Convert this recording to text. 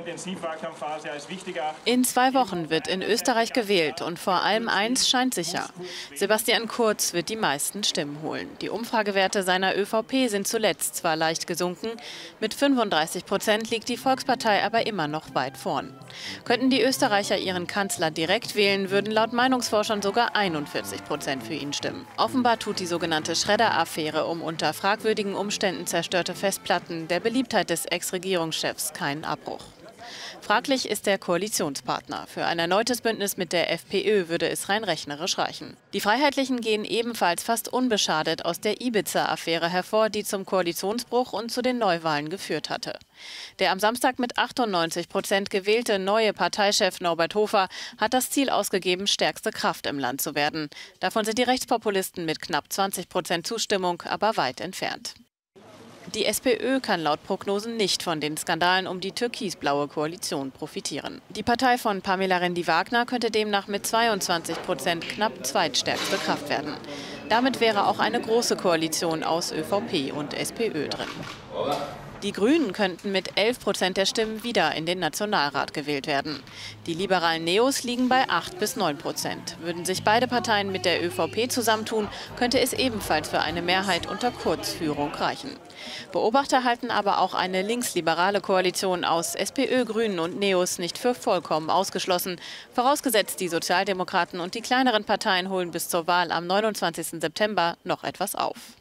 Intensivwahlkampfphase als wichtig erachten. In 2 Wochen wird in Österreich gewählt und vor allem eins scheint sicher. Sebastian Kurz wird die meisten Stimmen holen. Die Umfragewerte seiner ÖVP sind zuletzt zwar leicht gesunken, mit 35% liegt die Volkspartei aber immer noch weit vorn. Könnten die Österreicher ihren Kanzler direkt wählen, würden laut Meinungsforschern sogar 41% für ihn stimmen. Offenbar tut die sogenannte Schredder-Affäre um unter fragwürdigen Umständen zerstörte Festplatten der Beliebtheit des Ex-Regierungschefs keinen Abbruch. Fraglich ist der Koalitionspartner. Für ein erneutes Bündnis mit der FPÖ würde es rein rechnerisch reichen. Die Freiheitlichen gehen ebenfalls fast unbeschadet aus der Ibiza-Affäre hervor, die zum Koalitionsbruch und zu den Neuwahlen geführt hatte. Der am Samstag mit 98% gewählte neue Parteichef Norbert Hofer hat das Ziel ausgegeben, stärkste Kraft im Land zu werden. Davon sind die Rechtspopulisten mit knapp 20% Zustimmung aber weit entfernt. Die SPÖ kann laut Prognosen nicht von den Skandalen um die türkisblaue Koalition profitieren. Die Partei von Pamela Rendi-Wagner könnte demnach mit 22% knapp zweitstärkste Kraft werden. Damit wäre auch eine große Koalition aus ÖVP und SPÖ drin. Die Grünen könnten mit 11% der Stimmen wieder in den Nationalrat gewählt werden. Die liberalen Neos liegen bei 8 bis 9%. Würden sich beide Parteien mit der ÖVP zusammentun, könnte es ebenfalls für eine Mehrheit unter Kurzführung reichen. Beobachter halten aber auch eine linksliberale Koalition aus SPÖ, Grünen und Neos nicht für vollkommen ausgeschlossen, vorausgesetzt die Sozialdemokraten und die kleineren Parteien holen bis zur Wahl am 29. September noch etwas auf.